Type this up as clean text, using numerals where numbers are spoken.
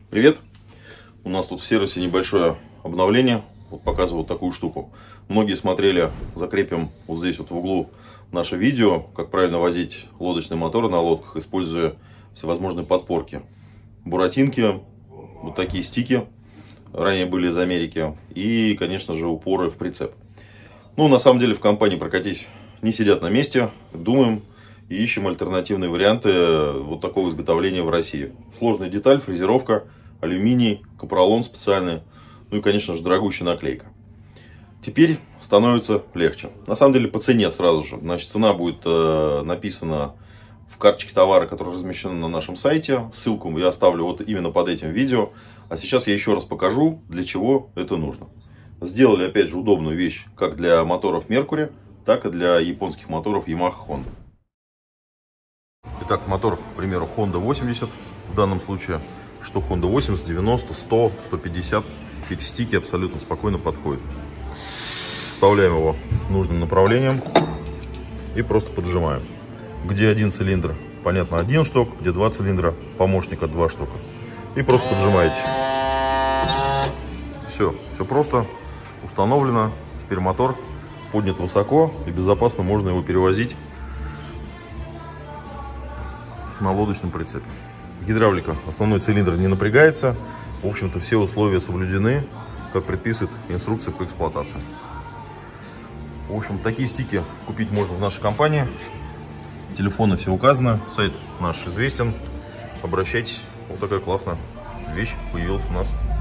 Привет! У нас тут в сервисе небольшое обновление. Вот показываю вот такую штуку. Многие смотрели, закрепим вот здесь вот в углу наше видео, как правильно возить лодочные моторы на лодках, используя всевозможные подпорки. Буратинки, вот такие стики, ранее были из Америки, и, конечно же, упоры в прицеп. Ну, на самом деле, в компании «Прокатись» не сидят на месте, думаем и ищем альтернативные варианты вот такого изготовления в России. Сложная деталь, фрезеровка, алюминий, капролон специальный, ну и, конечно же, дорогущая наклейка. Теперь становится легче. На самом деле, по цене сразу же. Значит, цена будет написана в карточке товара, который размещен на нашем сайте. Ссылку я оставлю вот именно под этим видео. А сейчас я еще раз покажу, для чего это нужно. Сделали, опять же, удобную вещь как для моторов Mercury, так и для японских моторов Yamaha Honda. Итак, мотор, к примеру, Honda 80 в данном случае. Что Honda 80, 90, 100, 150. Эти стики абсолютно спокойно подходят. Вставляем его нужным направлением и просто поджимаем. Где один цилиндр, понятно, один шток, где два цилиндра, помощника 2 штука. И просто поджимаете. Все просто установлено. Теперь мотор поднят высоко и безопасно можно его перевозить на лодочном прицепе. Гидравлика, основной цилиндр не напрягается. В общем-то, все условия соблюдены, как предписывает инструкция по эксплуатации. В общем, такие стики купить можно в нашей компании. Телефоны все указано, сайт наш известен. Обращайтесь, вот такая классная вещь появилась у нас